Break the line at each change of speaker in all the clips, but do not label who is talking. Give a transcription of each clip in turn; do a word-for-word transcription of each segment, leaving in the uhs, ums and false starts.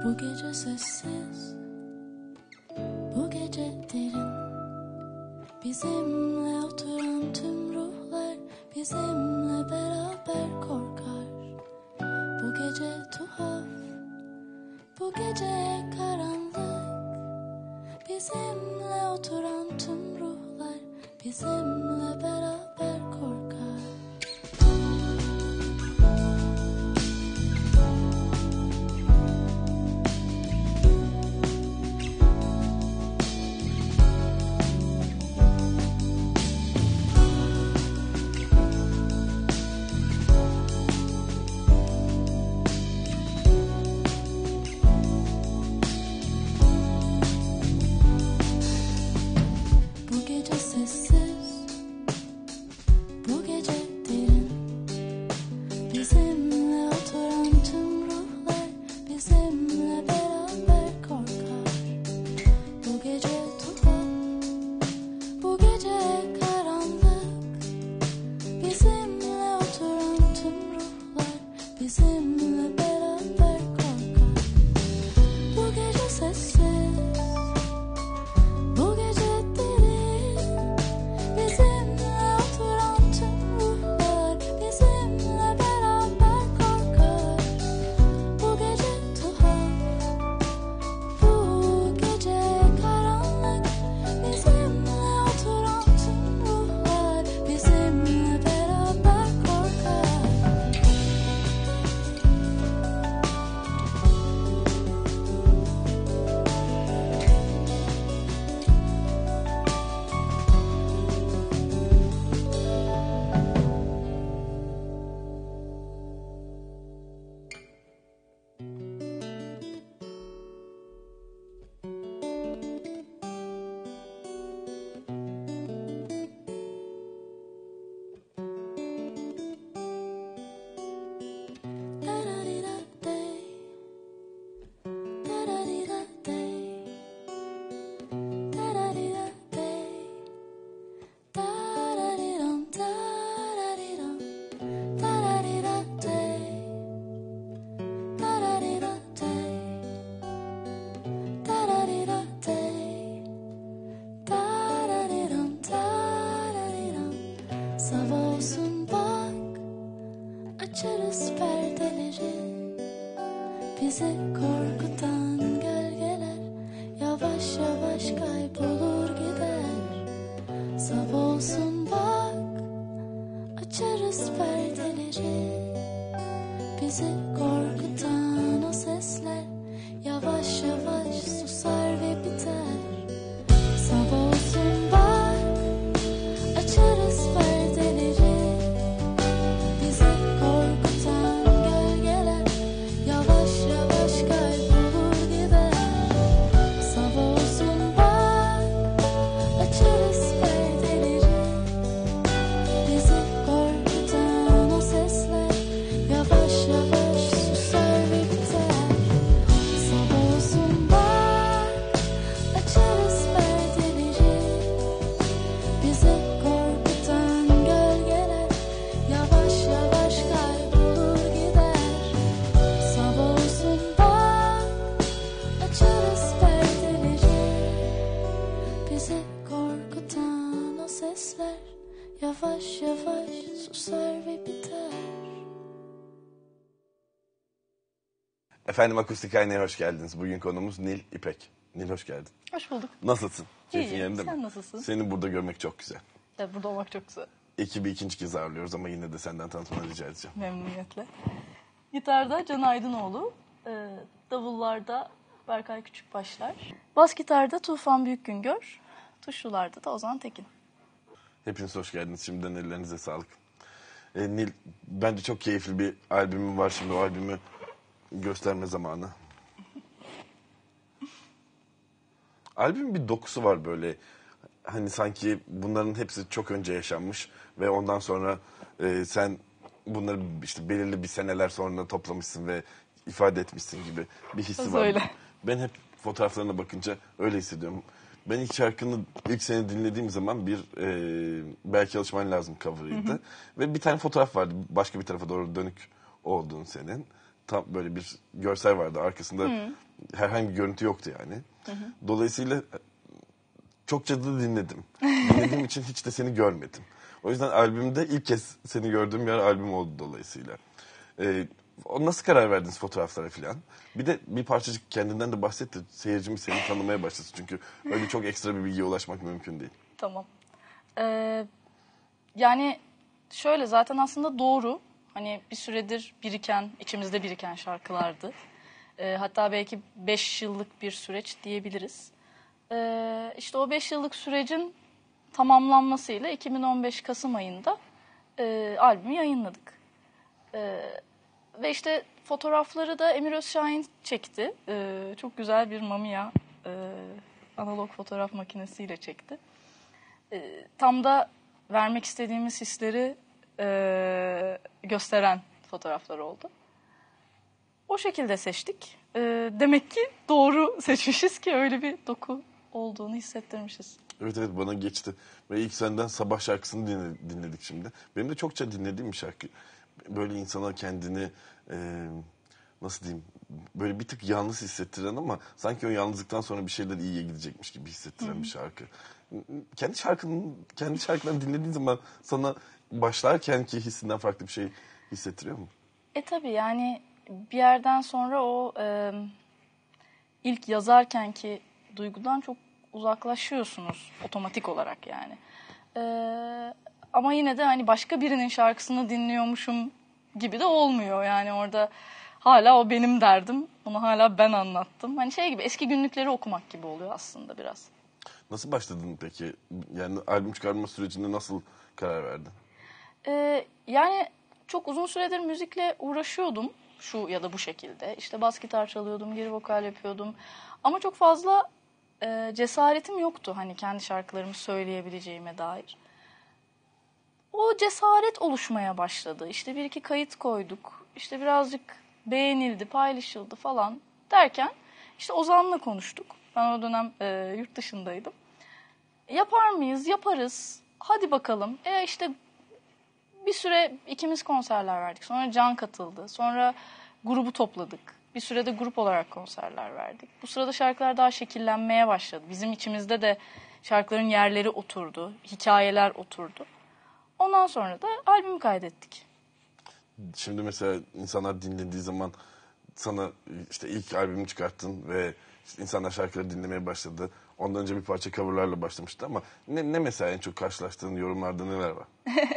Bu gece sessiz, bu gece derin. Bizimle oturan tüm ruhlar bizimle beraber korkar. Bu gece tuhaf, bu gece karanlık. Bizimle oturan tüm ruhlar bizimle beraber korkar. Bizi korkutan gölgeler yavaş yavaş kaybolur gider. Sabah olsun bak, açarız perdeleri. Bizi korkutan o sesler yavaş yavaş susar ve biter. Sabah olsun bak, açarız perdeleri. Bizi korkutan gölgeler yavaş yavaş kaybolur gider. Sabah olsun bak, açarız perdeleri. Bizi korkutan o sesler yavaş yavaş susar ve biter. Sabah olsun bak, açarız perdeleri. Bizi korkutan gölgeler yavaş yavaş kaybolur gider. Sabah olsun bak, açarız perdeleri. Bizi korkutan o sesler yavaş yavaş susar ve biter.
Efendim Akustik Ayna'ya hoş geldiniz. Bugün konumuz Nil İpek. Nil hoş geldin.
Hoş bulduk.
Nasılsın? Keyfin
İyiyim.
yerinde
Sen
mi?
nasılsın?
Seni burada görmek çok güzel.
Evet, burada olmak çok güzel.
Ekibi ikinci kez ağırlıyoruz ama yine de senden tanıtmanı rica edeceğim.
Memnuniyetle. Gitarda Can Aydınoğlu, e, davullarda Berkay Küçükbaşlar, bas gitarda Tufan Büyükgüngör, tuşlularda da Ozan Tekin.
Hepiniz hoş geldiniz. Şimdiden ellerinize sağlık. Ee, Nil, bence çok keyifli bir albümüm var. Şimdi o albümü gösterme zamanı. Albümün bir dokusu var böyle. Hani sanki bunların hepsi çok önce yaşanmış ve ondan sonra e, sen bunları işte belirli bir seneler sonra toplamışsın ve ifade etmişsin gibi bir hissi
Nasıl
var.
öyle?
Ben hep fotoğraflarına bakınca öyle hissediyorum. Ben ilk şarkını ilk seni dinlediğim zaman bir e, Belki Alışman Lazım cover'ıydı. Hı hı. Ve bir tane fotoğraf vardı. Başka bir tarafa doğru dönük olduğun senin. Tam böyle bir görsel vardı. Arkasında hı. Herhangi bir görüntü yoktu yani. Hı hı. Dolayısıyla çokça da dinledim. Dinlediğim için hiç de seni görmedim. O yüzden albümde ilk kez seni gördüğüm bir albüm oldu dolayısıyla. Ee, nasıl karar verdiniz fotoğraflara falan? Bir de bir parçacık kendinden de bahsetti. Seyircimiz seni tanımaya başlasın. Çünkü öyle çok ekstra bir bilgiye ulaşmak mümkün değil.
Tamam. Ee, yani şöyle zaten aslında doğru. Hani bir süredir biriken, içimizde biriken şarkılardı. Ee, hatta belki beş yıllık bir süreç diyebiliriz. Ee, işte o beş yıllık sürecin tamamlanmasıyla iki bin on beş Kasım ayında e, albümü yayınladık. E, ve işte fotoğrafları da Emir Özşahin çekti. E, çok güzel bir Mamiya e, analog fotoğraf makinesiyle çekti. E, tam da vermek istediğimiz hisleri e, gösteren fotoğraflar oldu. O şekilde seçtik. E, demek ki doğru seçmişiz ki öyle bir doku olduğunu hissettirmişiz.
Evet evet bana geçti. Ve ilk senden Sabah şarkısını dinledik şimdi. Benim de çokça dinlediğim bir şarkı. Böyle insana kendini e, nasıl diyeyim böyle bir tık yalnız hissettiren ama sanki o yalnızlıktan sonra bir şeyler iyiye gidecekmiş gibi hissettiren Hı-hı. bir şarkı. Kendi şarkının kendi şarkılarını dinlediğin zaman sana başlarkenki hissinden farklı bir şey hissettiriyor mu?
E tabii yani bir yerden sonra o e, ilk yazarkenki duygudan çok uzaklaşıyorsunuz otomatik olarak yani. Ee, ama yine de hani başka birinin şarkısını dinliyormuşum gibi de olmuyor. Yani orada hala o benim derdim. Bunu hala ben anlattım. Hani şey gibi eski günlükleri okumak gibi oluyor aslında biraz.
Nasıl başladın peki? Yani albüm çıkarma sürecinde nasıl karar verdin?
Ee, yani çok uzun süredir müzikle uğraşıyordum. Şu ya da bu şekilde. İşte bas gitar çalıyordum, geri vokal yapıyordum. Ama çok fazla e, cesaretim yoktu hani kendi şarkılarımı söyleyebileceğime dair. O cesaret oluşmaya başladı. İşte bir iki kayıt koyduk. İşte birazcık beğenildi, paylaşıldı falan derken işte Ozan'la konuştuk. Ben o dönem e, yurt dışındaydım. Yapar mıyız? Yaparız. Hadi bakalım. E işte bir süre ikimiz konserler verdik. Sonra Can katıldı. Sonra grubu topladık. Bir sürede grup olarak konserler verdik. Bu sırada şarkılar daha şekillenmeye başladı. Bizim içimizde de şarkıların yerleri oturdu. Hikayeler oturdu. Ondan sonra da albümü kaydettik.
Şimdi mesela insanlar dinlediği zaman sana işte ilk albümü çıkarttın ve işte insanlar şarkıları dinlemeye başladı. Ondan önce bir parça coverlarla başlamıştı ama ne, ne mesela en çok karşılaştığın yorumlarda neler var?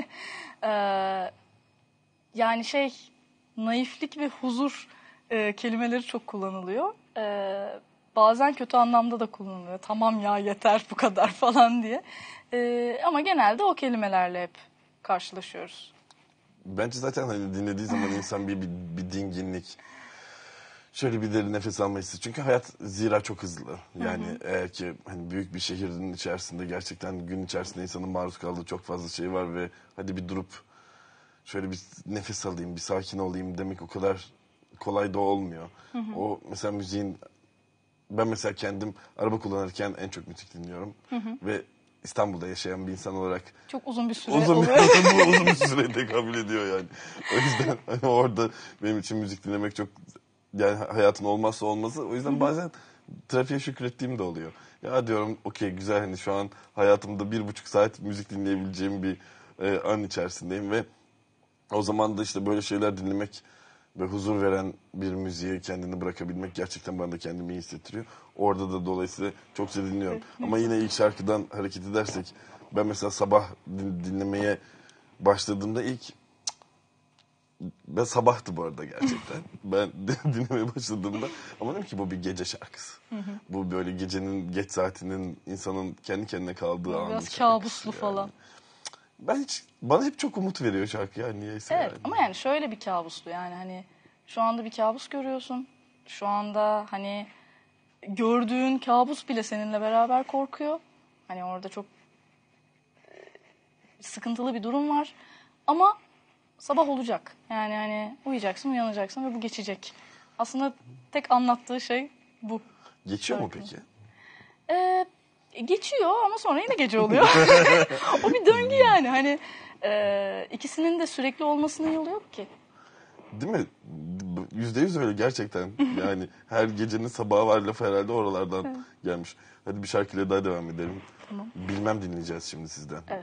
ee, yani şey naiflik ve huzur e, kelimeleri çok kullanılıyor. Ee, bazen kötü anlamda da kullanılıyor. Tamam ya yeter bu kadar falan diye. Ee, ama genelde o kelimelerle hep karşılaşıyoruz.
Bence zaten hani dinlediği zaman insan bir, bir, bir dinginlik, şöyle bir derin nefes alma hissi. Çünkü hayat zira çok hızlı. Yani hı hı. eğer ki hani büyük bir şehrin içerisinde gerçekten gün içerisinde insanın maruz kaldığı çok fazla şey var ve hadi bir durup şöyle bir nefes alayım, bir sakin olayım demek o kadar kolay da olmuyor. Hı hı. O mesela müziğin, ben mesela kendim araba kullanırken en çok müzik dinliyorum. Hı hı. Ve İstanbul'da yaşayan bir insan olarak
çok uzun bir süre
uzun
oluyor.
Bir, uzun bir süre tekabül ediyor yani. O yüzden hani orada benim için müzik dinlemek çok yani hayatın olmazsa olmazı. O yüzden bazen trafiğe şükrettiğim de oluyor. Ya diyorum okey güzel hani şu an hayatımda bir buçuk saat müzik dinleyebileceğim bir e, an içerisindeyim ve o zaman da işte böyle şeyler dinlemek ve huzur veren bir müziğe kendini bırakabilmek gerçekten bana da kendimi iyi hissettiriyor. Orada da dolayısıyla çokça dinliyorum. Ama yine ilk şarkıdan hareket edersek ben mesela sabah din, dinlemeye başladığımda ilk ben sabahtı bu arada gerçekten. Ben dinlemeye başladığımda ama dedim ki bu bir gece şarkısı. Hı hı. Bu böyle gecenin geç saatinin insanın kendi kendine kaldığı anı.
Biraz kabuslu yani. Falan.
Ben hiç bana hep çok umut veriyor şarkı yani niyeyse.
Evet
yani.
Ama yani şöyle bir kabuslu yani hani şu anda bir kabus görüyorsun. Şu anda hani gördüğün kabus bile seninle beraber korkuyor. Hani orada çok sıkıntılı bir durum var. Ama sabah olacak. Yani hani uyuyacaksın, uyanacaksın ve bu geçecek. Aslında tek anlattığı şey bu.
Geçiyor mu peki?
Ee, geçiyor ama sonra yine gece oluyor. O bir döngü yani. Hani e, ikisinin de sürekli olmasının yolu yok ki.
Değil mi? Yüzde yüz öyle gerçekten. Yani her gecenin sabahı var lafı herhalde oralardan
Evet.
gelmiş. Hadi bir şarkıyla daha devam edelim.
Tamam.
Bilmem dinleyeceğiz şimdi sizden.
Evet.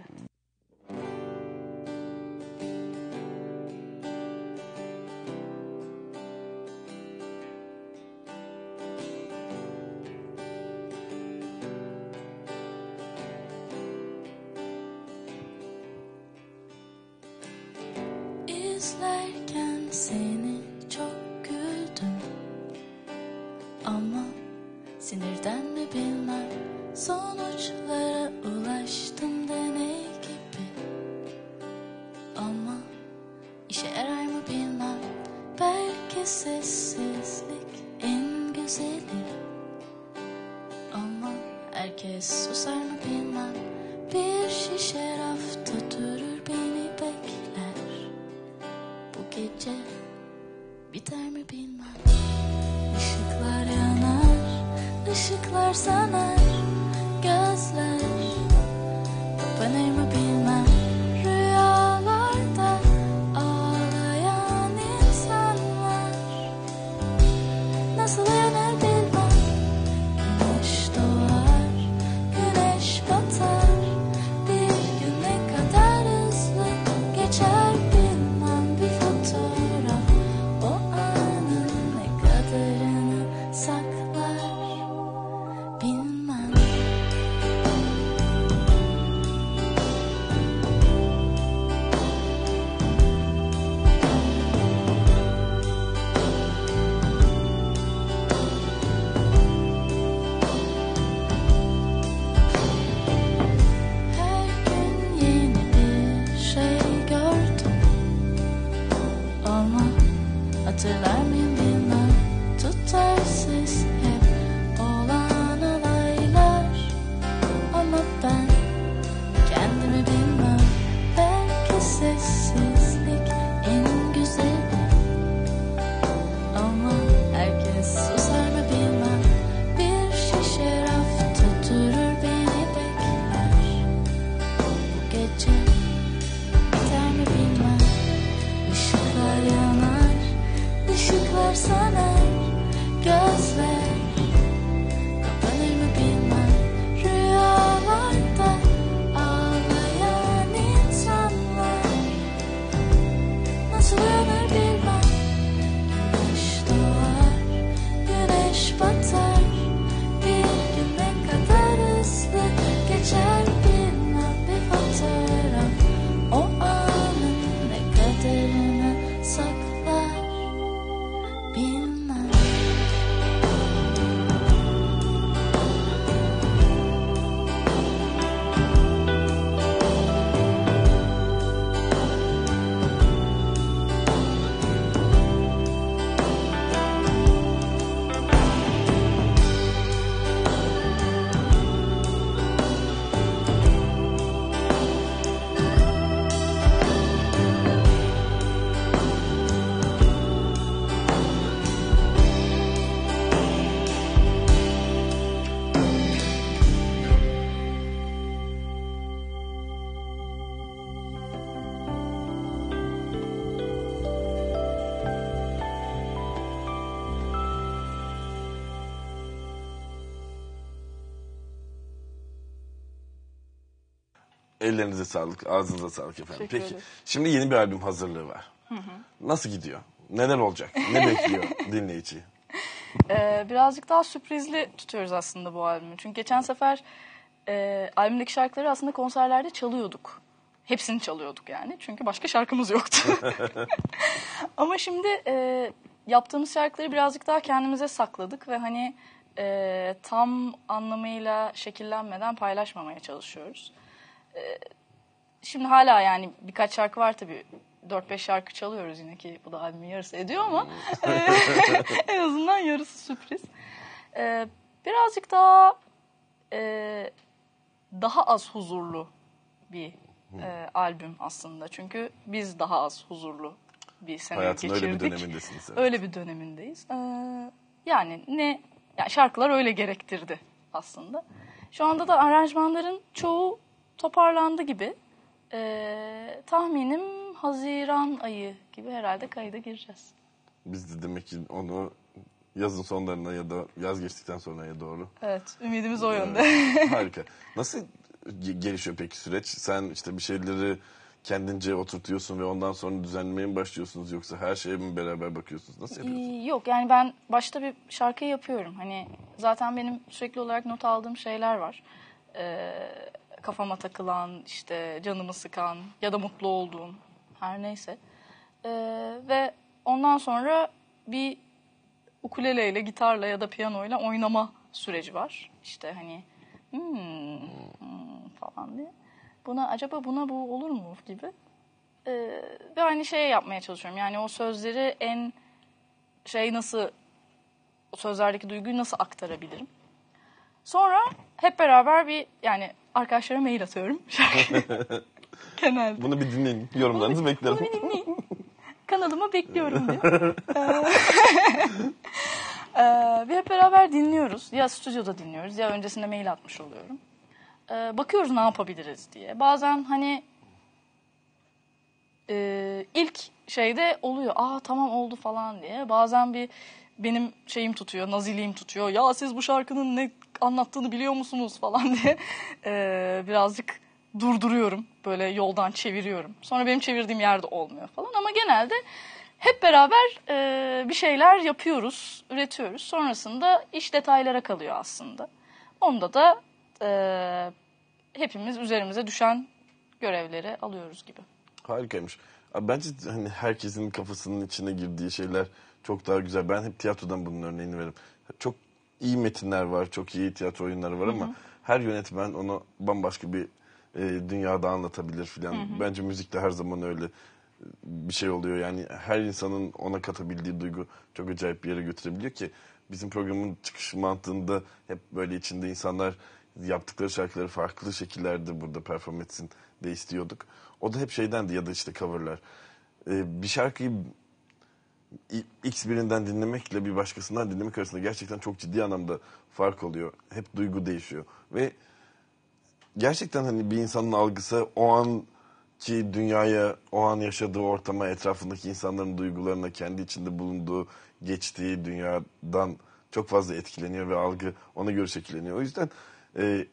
İzlerken seni çok güldüm ama sinirden mi bilmem sonuçlara ulaştım deney gibi ama işe yarar mı bilmem belki sessizlik en güzeli ama herkes susar mı bilmem bir şişe rafta durur beni bekler bu gece biter mi bilmem ışıklar yanar ışıklar söner gözler kapanır mı bilmem rüyalarda ağlayan insanlar nasıl uyanır bilmem güneş doğar güneş batar bir gün ne kadar hızlı geçer bilmem bir fotoğraf o anın ne kadarını saklar bilmem. Her gün yeni bir şey gördüm ama hatırlar mıyım bilmem tutarsız hep olan olaylar ama ben kendimi bilmem belki sessizlik en güzeli ama herkes susar mı bilmem bir şişe rafta durur beni bekler bu gece biter mi bilmem ışıklar yanar ışıklar söner gözler kapanır mı bilmem rüyalarda ağlayan insanlar nasıl uyanır bilmem güneş doğar güneş batar bir gün ne kadar hızlı geçer bilmem bir fotoğraf o anın ne kadarını saklar bilmem.
Ellerinize sağlık, ağzınıza sağlık efendim.
Teşekkür
Peki,
ederiz.
şimdi yeni bir albüm hazırlığı var. Nasıl gidiyor? Neler olacak? Ne bekliyor dinleyiciyi?
Ee, birazcık daha sürprizli tutuyoruz aslında bu albümü. Çünkü geçen sefer e, albümdeki şarkıları aslında konserlerde çalıyorduk. Hepsini çalıyorduk yani. Çünkü başka şarkımız yoktu. Ama şimdi e, yaptığımız şarkıları birazcık daha kendimize sakladık ve hani e, tam anlamıyla şekillenmeden paylaşmamaya çalışıyoruz. E, şimdi hala yani birkaç şarkı var tabii. dört beş şarkı çalıyoruz yine ki bu da albümün yarısı ediyor ama e, en azından yarısı sürpriz. E, birazcık daha e, daha az huzurlu bir e, albüm aslında. Çünkü biz daha az huzurlu bir sene
Hayatın
geçirdik.
öyle bir dönemindesiniz. Evet.
Öyle bir dönemindeyiz. Ee, yani ne yani şarkılar öyle gerektirdi aslında. Şu anda da aranjmanların çoğu toparlandı gibi. Ee, tahminim Haziran ayı gibi herhalde kayda gireceğiz.
Biz de demek ki onu yazın sonlarına ya da yaz geçtikten sonraya doğru.
Evet, ümidimiz o yönde.
Evet, harika. Nasıl ge- gelişiyor peki süreç? Sen işte bir şeyleri kendince oturtuyorsun ve ondan sonra düzenlemeye mi başlıyorsunuz, yoksa her şeye mi beraber bakıyorsunuz? Nasıl yapıyorsunuz?
Ee, Yok yani ben başta bir şarkıyı yapıyorum. Hani zaten benim sürekli olarak not aldığım şeyler var. Ee, kafama takılan, işte canımı sıkan ya da mutlu olduğum her neyse. Ee, ve ondan sonra bir ukuleleyle, gitarla ya da piyanoyla oynama süreci var. İşte hani hmm, hmm falan diye. Buna acaba buna bu olur mu gibi. Ee, ve aynı şeyi yapmaya çalışıyorum. Yani o sözleri en şey nasıl, o sözlerdeki duyguyu nasıl aktarabilirim? Sonra hep beraber bir, yani arkadaşlara mail atıyorum. Genelde.
Bunu bir dinleyin. Yorumlarınızı
Bunu,
beklerim.
bunu bir dinleyin. Kanalıma bekliyorum diye. ee, ve hep beraber dinliyoruz. Ya stüdyoda dinliyoruz ya öncesinde mail atmış oluyorum. Ee, bakıyoruz ne yapabiliriz diye. Bazen hani e, ilk şeyde oluyor. Aa tamam oldu falan diye. Bazen bir benim şeyim tutuyor, naziliğim tutuyor. Ya siz bu şarkının ne anlattığını biliyor musunuz falan diye ee, birazcık durduruyorum. Böyle yoldan çeviriyorum. Sonra benim çevirdiğim yerde olmuyor falan. Ama genelde hep beraber e, bir şeyler yapıyoruz, üretiyoruz. Sonrasında iş detaylara kalıyor aslında. Onda da e, hepimiz üzerimize düşen görevleri alıyoruz gibi.
Harikaymış. Abi bence hani herkesin kafasının içine girdiği şeyler çok daha güzel. Ben hep tiyatrodan bunun örneğini veririm. Çok iyi metinler var, çok iyi tiyatro oyunları var, ama hı hı. her yönetmen onu bambaşka bir e, dünyada anlatabilir filan. Hı hı. Bence müzikte her zaman öyle bir şey oluyor. Yani her insanın ona katabildiği duygu çok acayip bir yere götürebiliyor ki bizim programın çıkış mantığında hep böyle içinde insanlar yaptıkları şarkıları farklı şekillerde burada perform etsin de istiyorduk. O da hep şeydendi, ya da işte coverlar. Ee, bir şarkıyı X birinden dinlemekle bir başkasından dinlemek arasında gerçekten çok ciddi anlamda fark oluyor. Hep duygu değişiyor. Ve gerçekten hani bir insanın algısı o anki dünyaya, o an yaşadığı ortama, etrafındaki insanların duygularına, kendi içinde bulunduğu, geçtiği dünyadan çok fazla etkileniyor ve algı ona göre şekilleniyor. O yüzden e,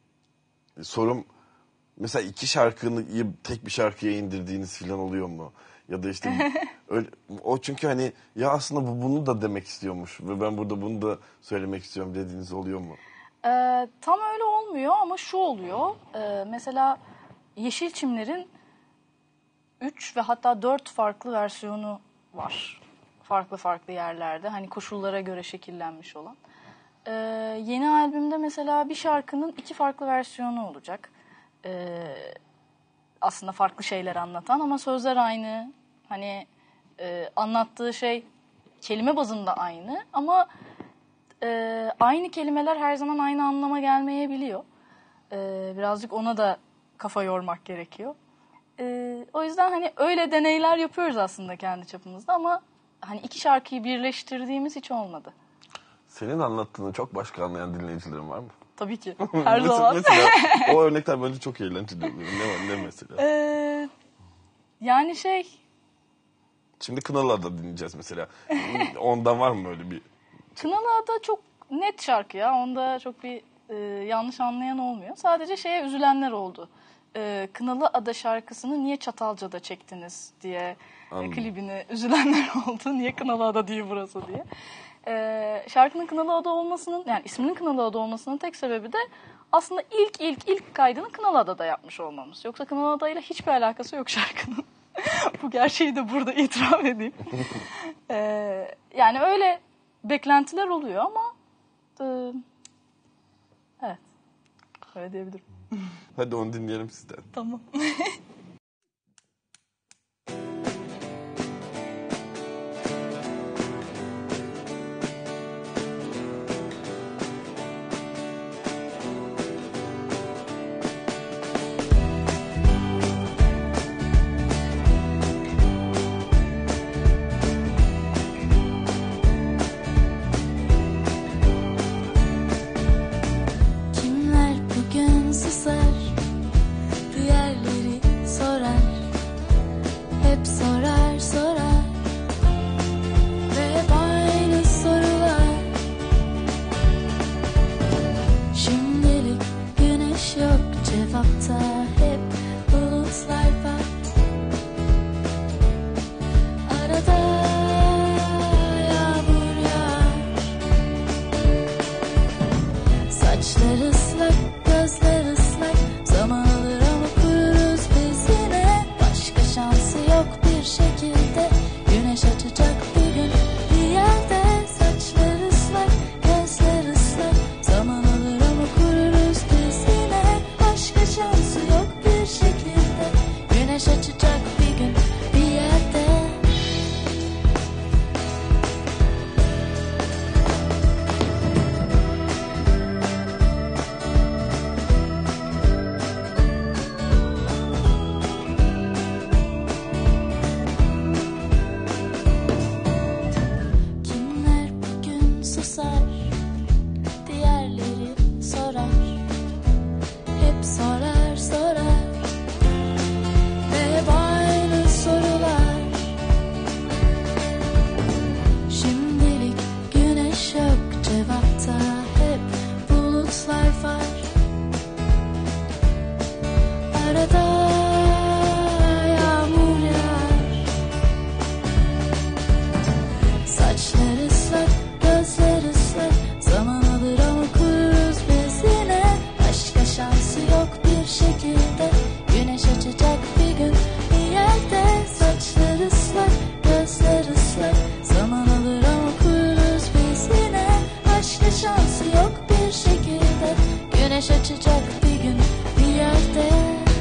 sorum, mesela iki şarkıyı tek bir şarkıya indirdiğiniz falan oluyor mu? Ya da işte öyle, o çünkü hani ya aslında bu bunu da demek istiyormuş ve ben burada bunu da söylemek istiyorum dediğiniz oluyor mu?
Ee, tam öyle olmuyor ama şu oluyor. Ee, mesela Yeşilçimler'in üç ve hatta dört farklı versiyonu var. Farklı farklı yerlerde. Hani koşullara göre şekillenmiş olan. Ee, yeni albümde mesela bir şarkının iki farklı versiyonu olacak. Ee, aslında farklı şeyler anlatan ama sözler aynı. Hani e, anlattığı şey kelime bazında aynı ama e, aynı kelimeler her zaman aynı anlama gelmeyebiliyor. E, birazcık ona da kafa yormak gerekiyor. E, o yüzden hani öyle deneyler yapıyoruz aslında kendi çapımızda ama hani iki şarkıyı birleştirdiğimiz hiç olmadı.
Senin anlattığını çok başka anlayan dinleyicilerin var mı?
Tabii ki. Her zaman.
Mesela o örnekler bence çok eğlenceli oluyor. Ne var ne mesela?
Ee, yani şey...
Şimdi Kınalı Ada dinleyeceğiz mesela. Ondan var mı öyle bir...
Kınalı Ada çok net şarkı ya. Onda çok bir e, yanlış anlayan olmuyor. Sadece şeye üzülenler oldu. E, Kınalı Ada şarkısını niye Çatalca'da çektiniz diye e, klibini üzülenler oldu. Niye Kınalı Ada değil burası diye. Ee, şarkının Kınalı Ada olmasının, yani isminin Kınalı Ada olmasının tek sebebi de aslında ilk ilk ilk kaydını Kınalı Ada'da yapmış olmamız. Yoksa Kınalı Ada ile hiçbir alakası yok şarkının. Bu gerçeği de burada itiraf edeyim. ee, yani öyle beklentiler oluyor ama e, evet, öyle diyebilirim.
Hadi onu dinleyelim sizden.
Tamam.
Kimler bugün susar, duyarları susar, diğerleri sorar, hep sorar sorar ve hep aynı sorular. Şimdilik güneş yok cevapta, hep bulutlar var. Arada yağmur yağar. Saçlar ıslak, gözler ıslak. Zaman alır ama kururuz biz yine. Başka şansı yok bir şekilde. Güneş açacak bir gün bir yerde. Saçlar ıslak, gözler ıslak. Zaman alır ama kururuz biz yine. Başka şansı yok bir şekilde. Güneş açacak bir gün bir yerde.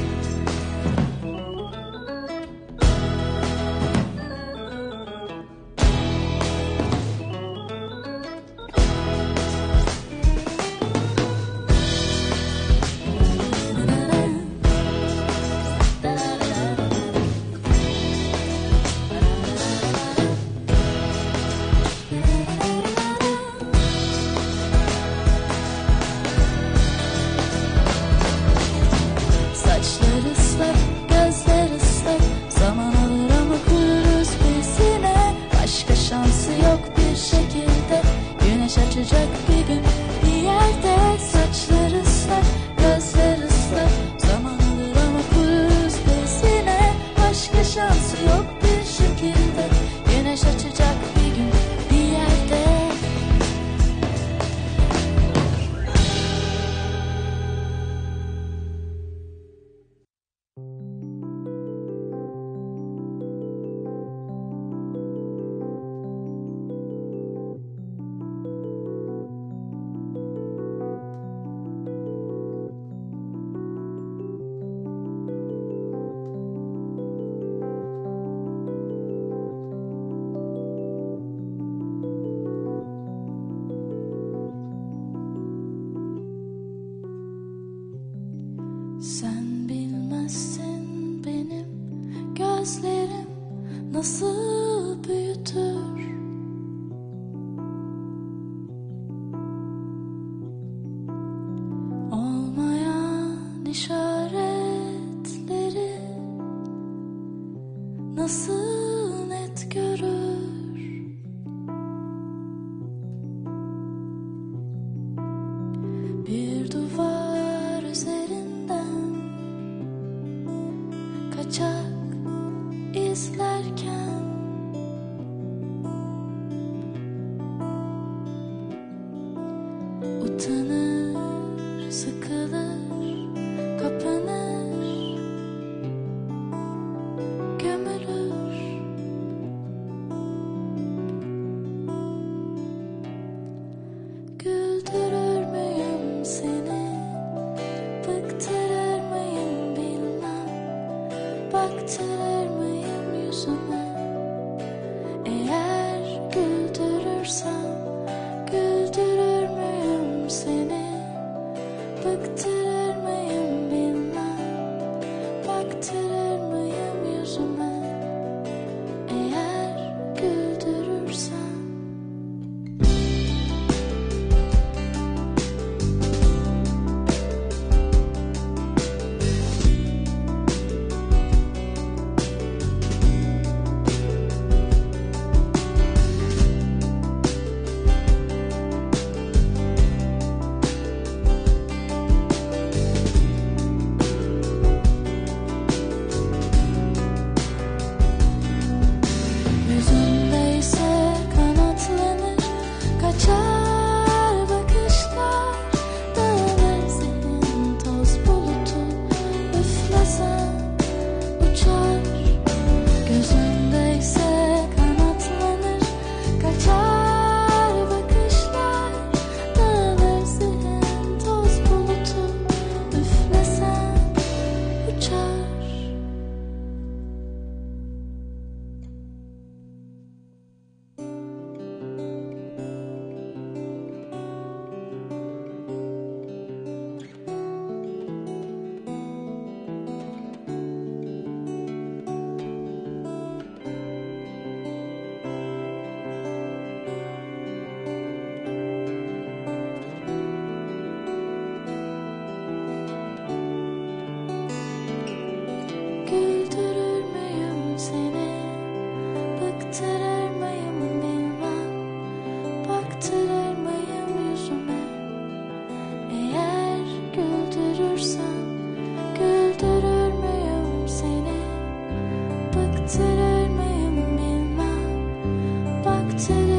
Saçlar ıslak, gözler ıslak. Zaman alır ama kururuz biz yine. Başka şansı yok bir şekilde. Güneş açacak bir gün bir yerde. Saçlar ıslak, gözler ıslak. Zaman alır ama kururuz biz yine. Başka şansı yok bir şekilde. Güneş açacak bir gün bir yerde. Sen bilmezsin benim gözlerim nasıl büyütür. Olmayan işaretleri nasıl net görür. Bir duvar üzerinden kaçak izlerken City